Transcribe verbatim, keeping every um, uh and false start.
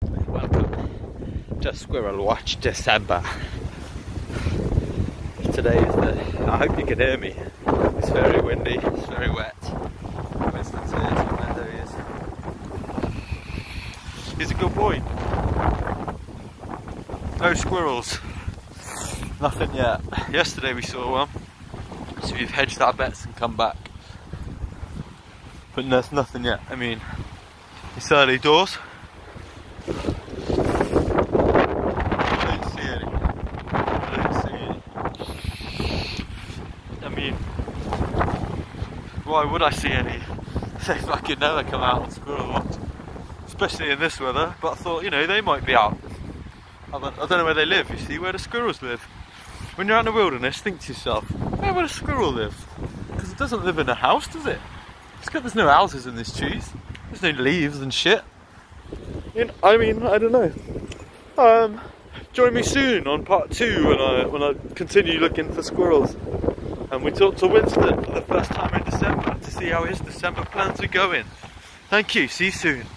Welcome to Squirrel Watch December. Today is the, I hope you can hear me, it's very windy, it's very wet. Winston's here, so there he is. He's a good boy. No squirrels. Nothing yet. Yesterday we saw one, so we've hedged our bets and come back. But there's nothing yet. I mean, it's early doors. I don't see any. I don't see any. I mean, why would I see any? They fucking never come out on Squirrel Watch, especially in this weather. But I thought, you know, they might be out. I don't, I don't know where they live. You see, where the squirrels live. When you're out in the wilderness, think to yourself, where would a squirrel live? Because it doesn't live in a house, does it? It's got, there's no houses in this trees. There's no leaves and shit. You know, I mean, I don't know. Um, join me soon on part two when I when I continue looking for squirrels. And we talk to Winston for the first time in December to see how his December plans are going. Thank you. See you soon.